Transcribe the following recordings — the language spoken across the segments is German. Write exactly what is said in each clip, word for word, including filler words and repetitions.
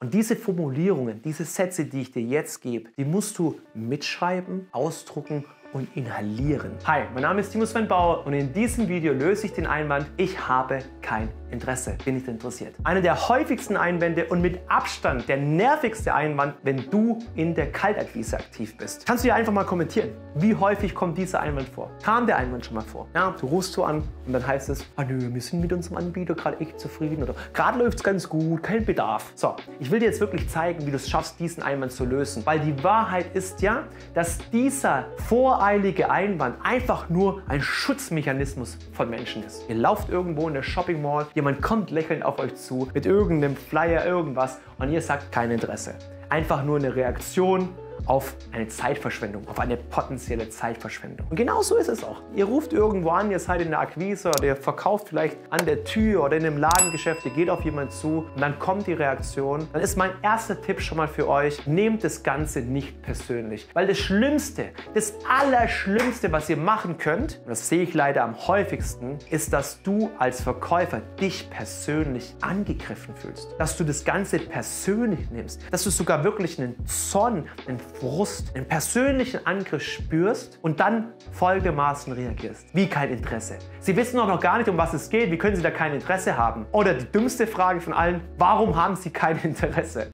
Und diese Formulierungen, diese Sätze, die ich dir jetzt gebe, die musst du mitschreiben, ausdrucken und inhalieren. Hi, mein Name ist Timo Sven Bauer und in diesem Video löse ich den Einwand, ich habe kein Interesse, bin nicht interessiert. Einer der häufigsten Einwände und mit Abstand der nervigste Einwand, wenn du in der Kaltakquise aktiv bist. Kannst du dir einfach mal kommentieren, wie häufig kommt dieser Einwand vor? Kam der Einwand schon mal vor? Ja, du rufst so an und dann heißt es, ah nö, wir sind mit unserem Anbieter gerade echt zufrieden oder gerade läuft es ganz gut, kein Bedarf. So, ich will dir jetzt wirklich zeigen, wie du es schaffst, diesen Einwand zu lösen, weil die Wahrheit ist ja, dass dieser voreilige Einwand einfach nur ein Schutzmechanismus von Menschen ist. Ihr lauft irgendwo in der Shopping Mall, jemand kommt lächelnd auf euch zu mit irgendeinem Flyer, irgendwas und ihr sagt kein Interesse. Einfach nur eine Reaktion auf eine Zeitverschwendung, auf eine potenzielle Zeitverschwendung. Und genau so ist es auch. Ihr ruft irgendwo an, ihr seid in der Akquise oder ihr verkauft vielleicht an der Tür oder in einem Ladengeschäft, ihr geht auf jemanden zu und dann kommt die Reaktion. Dann ist mein erster Tipp schon mal für euch, nehmt das Ganze nicht persönlich. Weil das Schlimmste, das Allerschlimmste, was ihr machen könnt, und das sehe ich leider am häufigsten, ist, dass du als Verkäufer dich persönlich angegriffen fühlst. Dass du das Ganze persönlich nimmst. Dass du sogar wirklich einen Zorn, einen Frust, einen persönlichen Angriff spürst und dann folgendermaßen reagierst. Wie kein Interesse. Sie wissen auch noch gar nicht, um was es geht. Wie können Sie da kein Interesse haben? Oder die dümmste Frage von allen, warum haben Sie kein Interesse?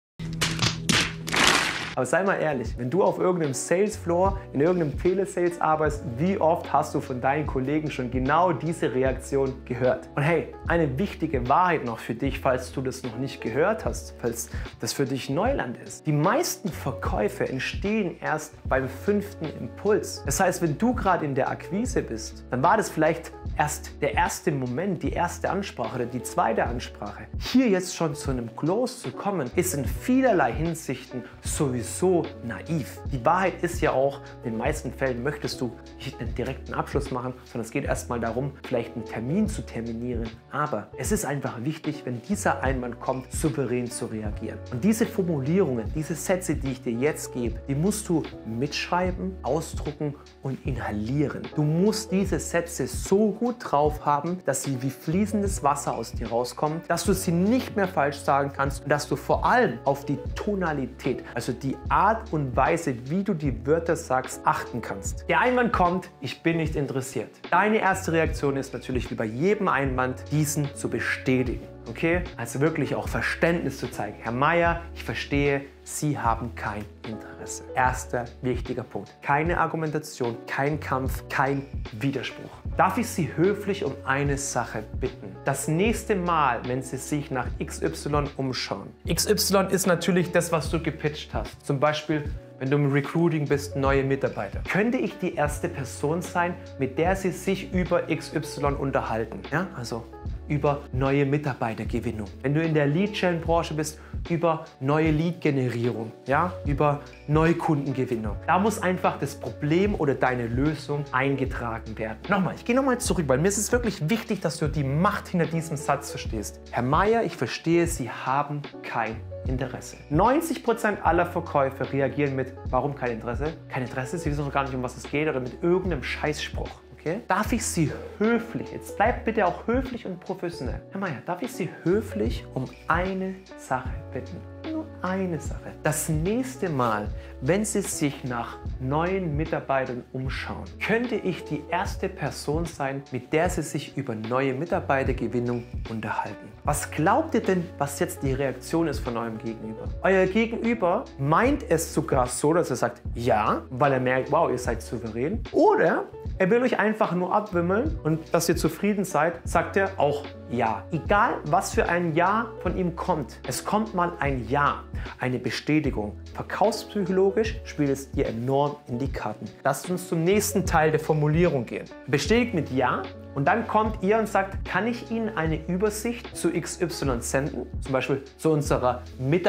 Aber sei mal ehrlich, wenn du auf irgendeinem Sales Floor, in irgendeinem Telesales arbeitest, wie oft hast du von deinen Kollegen schon genau diese Reaktion gehört? Und hey, eine wichtige Wahrheit noch für dich, falls du das noch nicht gehört hast, falls das für dich Neuland ist. Die meisten Verkäufe entstehen erst beim fünften Impuls. Das heißt, wenn du gerade in der Akquise bist, dann war das vielleicht erst der erste Moment, die erste Ansprache oder die zweite Ansprache. Hier jetzt schon zu einem Close zu kommen, ist in vielerlei Hinsichten sowieso so naiv. Die Wahrheit ist ja auch, in den meisten Fällen möchtest du nicht einen direkten Abschluss machen, sondern es geht erstmal darum, vielleicht einen Termin zu terminieren. Aber es ist einfach wichtig, wenn dieser Einwand kommt, souverän zu reagieren. Und diese Formulierungen, diese Sätze, die ich dir jetzt gebe, die musst du mitschreiben, ausdrucken und inhalieren. Du musst diese Sätze so gut drauf haben, dass sie wie fließendes Wasser aus dir rauskommen, dass du sie nicht mehr falsch sagen kannst und dass du vor allem auf die Tonalität, also die Art und Weise, wie du die Wörter sagst, achten kannst. Der Einwand kommt, ich bin nicht interessiert. Deine erste Reaktion ist natürlich wie bei jedem Einwand, diesen zu bestätigen. Okay? Also wirklich auch Verständnis zu zeigen. Herr Meier, ich verstehe, Sie haben kein Interesse. Erster wichtiger Punkt. Keine Argumentation, kein Kampf, kein Widerspruch. Darf ich Sie höflich um eine Sache bitten? Das nächste Mal, wenn Sie sich nach X Y umschauen. X Y ist natürlich das, was du gepitcht hast. Zum Beispiel, wenn du im Recruiting bist, neue Mitarbeiter. Könnte ich die erste Person sein, mit der Sie sich über X Y unterhalten? Ja, also über neue Mitarbeitergewinnung. Wenn du in der Lead-Gen-Branche bist, über neue Lead-Generierung, ja, über Neukundengewinnung. Da muss einfach das Problem oder deine Lösung eingetragen werden. Nochmal, ich gehe nochmal zurück, weil mir ist es wirklich wichtig, dass du die Macht hinter diesem Satz verstehst. Herr Meier, ich verstehe, Sie haben kein Interesse. neunzig Prozent aller Verkäufer reagieren mit, warum kein Interesse? Kein Interesse, Sie wissen noch gar nicht, um was es geht, oder mit irgendeinem Scheißspruch. Okay? Darf ich Sie höflich, jetzt bleibt bitte auch höflich und professionell. Herr Meier, darf ich Sie höflich um eine Sache bitten? Nur eine Sache. Das nächste Mal, wenn Sie sich nach neuen Mitarbeitern umschauen, könnte ich die erste Person sein, mit der Sie sich über neue Mitarbeitergewinnung unterhalten. Was glaubt ihr denn, was jetzt die Reaktion ist von eurem Gegenüber? Euer Gegenüber meint es sogar so, dass er sagt, ja, weil er merkt, wow, ihr seid souverän. Oder er will euch einfach nur abwimmeln und dass ihr zufrieden seid, sagt er auch ja. Egal, was für ein Ja von ihm kommt, es kommt mal ein Ja, eine Bestätigung. Verkaufspsychologisch spielt es dir enorm in die Karten. Lasst uns zum nächsten Teil der Formulierung gehen. Bestätigt mit Ja. Und dann kommt ihr und sagt, kann ich Ihnen eine Übersicht zu X Y senden, zum Beispiel zu unserer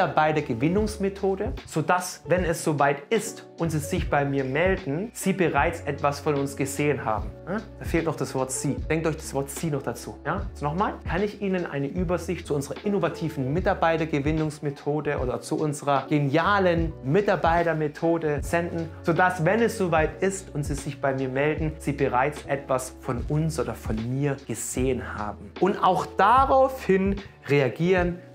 Mitarbeitergewinnungsmethode, sodass, wenn es soweit ist und Sie sich bei mir melden, Sie bereits etwas von uns gesehen haben. Ja? Da fehlt noch das Wort Sie. Denkt euch das Wort Sie noch dazu. Ja? Also nochmal, kann ich Ihnen eine Übersicht zu unserer innovativen Mitarbeitergewinnungsmethode oder zu unserer genialen Mitarbeitermethode senden, sodass, wenn es soweit ist und Sie sich bei mir melden, Sie bereits etwas von uns oder von mir gesehen haben. Und auch daraufhin reagieren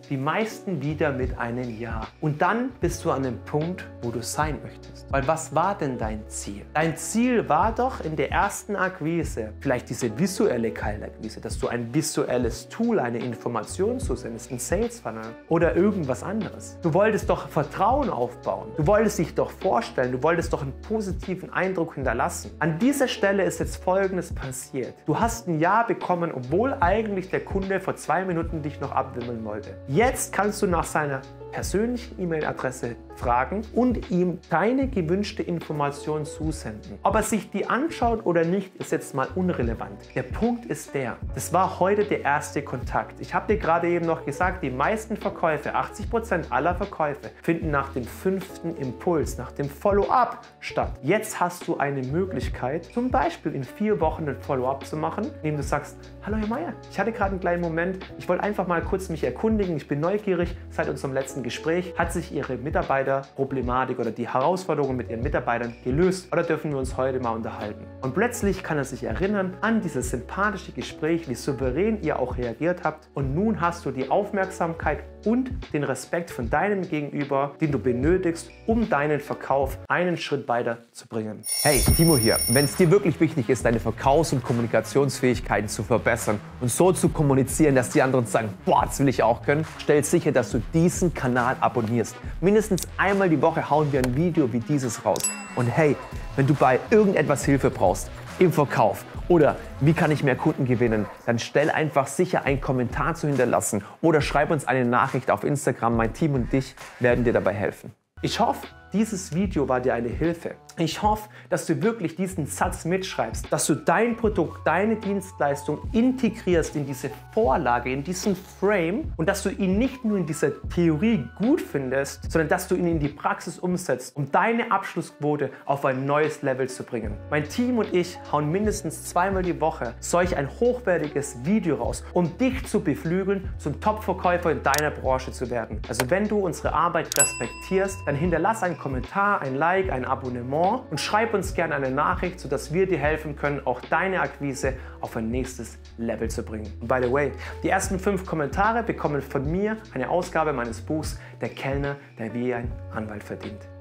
die meisten wieder mit einem Ja. Und dann bist du an dem Punkt, wo du sein möchtest. Weil was war denn dein Ziel? Dein Ziel war doch in der ersten Akquise, vielleicht diese visuelle Kaltakquise, dass du ein visuelles Tool, eine Information zusendest, ein Sales Funnel oder irgendwas anderes. Du wolltest doch Vertrauen aufbauen. Du wolltest dich doch vorstellen. Du wolltest doch einen positiven Eindruck hinterlassen. An dieser Stelle ist jetzt Folgendes passiert. Du hast ein Ja bekommen, obwohl eigentlich der Kunde vor zwei Minuten dich noch abwimmeln wollte. Jetzt kannst du nach seiner persönlichen E-Mail-Adresse fragen und ihm deine gewünschte Information zusenden. Ob er sich die anschaut oder nicht, ist jetzt mal unrelevant. Der Punkt ist der, das war heute der erste Kontakt. Ich habe dir gerade eben noch gesagt, die meisten Verkäufe, achtzig Prozent aller Verkäufe, finden nach dem fünften Impuls, nach dem Follow-up statt. Jetzt hast du eine Möglichkeit, zum Beispiel in vier Wochen ein Follow-up zu machen, indem du sagst, hallo Herr Meier, ich hatte gerade einen kleinen Moment, ich wollte einfach mal kurz mich erkundigen, ich bin neugierig, seit unserem letzten Gespräch hat sich Ihre Mitarbeiterproblematik oder die Herausforderungen mit Ihren Mitarbeitern gelöst oder dürfen wir uns heute mal unterhalten? Und plötzlich kann er sich erinnern an dieses sympathische Gespräch, wie souverän ihr auch reagiert habt und nun hast du die Aufmerksamkeit und den Respekt von deinem Gegenüber, den du benötigst, um deinen Verkauf einen Schritt weiter zu bringen. Hey, Timo hier. Wenn es dir wirklich wichtig ist, deine Verkaufs- und Kommunikationsfähigkeiten zu verbessern und so zu kommunizieren, dass die anderen sagen, boah, das will ich auch können, stell sicher, dass du diesen Kanal abonnierst. Mindestens einmal die Woche hauen wir ein Video wie dieses raus. Und hey, wenn du bei irgendetwas Hilfe brauchst, im Verkauf oder wie kann ich mehr Kunden gewinnen, dann stell einfach sicher einen Kommentar zu hinterlassen oder schreib uns eine Nachricht auf Instagram. Mein Team und ich werden dir dabei helfen. Ich hoffe, dieses Video war dir eine Hilfe. Ich hoffe, dass du wirklich diesen Satz mitschreibst, dass du dein Produkt, deine Dienstleistung integrierst in diese Vorlage, in diesen Frame und dass du ihn nicht nur in dieser Theorie gut findest, sondern dass du ihn in die Praxis umsetzt, um deine Abschlussquote auf ein neues Level zu bringen. Mein Team und ich hauen mindestens zweimal die Woche solch ein hochwertiges Video raus, um dich zu beflügeln, zum Top-Verkäufer in deiner Branche zu werden. Also wenn du unsere Arbeit respektierst, dann hinterlass einen Kommentar, ein Like, ein Abonnement und schreib uns gerne eine Nachricht, sodass wir dir helfen können, auch deine Akquise auf ein nächstes Level zu bringen. Und by the way, die ersten fünf Kommentare bekommen von mir eine Ausgabe meines Buchs Der Kellner, der wie ein Anwalt verdient.